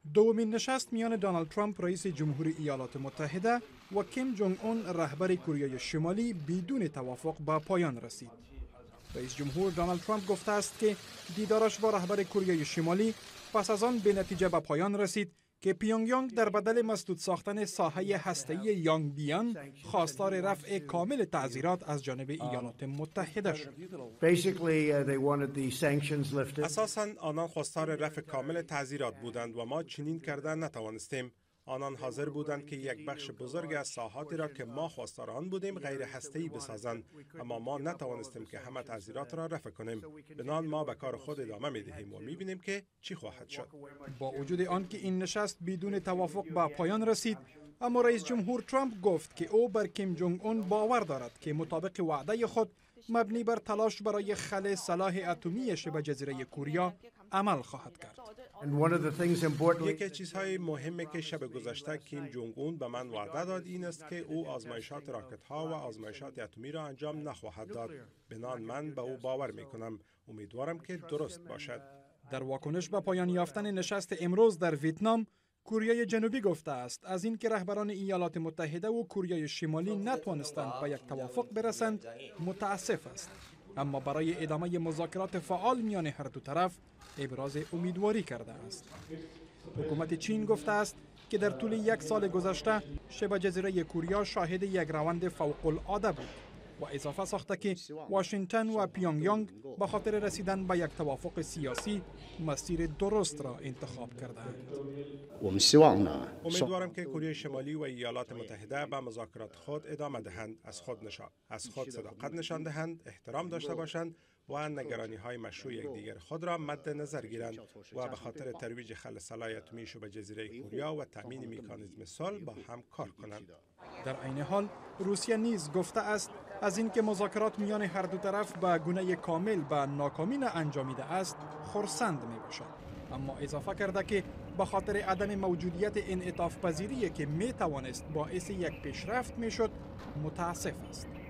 دومین نشست میان دونالد ترامپ رئیس جمهوری ایالات متحده و کیم جونگ اون رهبر کره شمالی بدون توافق به پایان رسید. رئیس جمهور دونالد ترامپ گفته است که دیدارش با رهبر کره شمالی پس از آن به نتیجه به پایان رسید که پیونگ یانگ در بدل مسدود ساختن ساحه هسته‌ای یانگ بیان خواستار رفع کامل تعزیرات از جانب ایالات متحده شد. اساساً آنان خواستار رفع کامل تعزیرات بودند و ما چنین کردن نتوانستیم. آنان حاضر بودند که یک بخش بزرگ از ساحاتی را که ما خواستار آن بودیم غیر هسته‌ای بسازند، اما ما نتوانستیم که همه تعزیرات را رفع کنیم. بنابراین ما به کار خود ادامه می‌دهیم و می‌بینیم که چی خواهد شد. با وجود آنکه این نشست بدون توافق به پایان رسید، اما رئیس جمهور ترامپ گفت که او بر کیم جونگ اون باور دارد که مطابق وعده خود مبنی بر تلاش برای خلع سلاح اتمی شبه جزیره کره عمل خواهد کرد. یکی از چیزهای مهمی که شب گذشته کیم جونگ اون به من وعده داد این است که او آزمایشات راکت ها و آزمایشات اتمی را انجام نخواهد داد. بنابراین من به او باور می کنم. امیدوارم که درست باشد. در واکنش به پایان یافتن نشست امروز در ویتنام، کره جنوبی گفته است از اینکه رهبران ایالات متحده و کره شمالی نتوانستند به یک توافق برسند متاسف است، اما برای ادامه مذاکرات فعال میان هر دو طرف ابراز امیدواری کرده است. حکومت چین گفته است که در طول یک سال گذشته شبه جزیره کره شاهد یک روند فوق العاده بود و اضافه ساخته که واشنگتن و پیونگ یانگ به خاطر رسیدن به یک توافق سیاسی مسیر درست را انتخاب کردند. امیدوارم که کره شمالی و ایالات متحده به مذاکرات خود ادامه دهند، از خود صداقت نشان دهند، احترام داشته باشند و نگرانی‌های مشروع یکدیگر خود را مد نظر گیرند و به خاطر ترویج خلع سلاح اتمی شبه جزیره کره و تامین مکانیزم صلح با هم کار کنند. در عین حال روسیه نیز گفته است از اینکه مذاکرات میان هر دو طرف به گونه کامل به ناکامی انجامیده است خرسند می باشد، اما اضافه کرده که به خاطر عدم موجودیت انعطاف پذیری که می توانست باعث یک پیشرفت می شد متاسف است.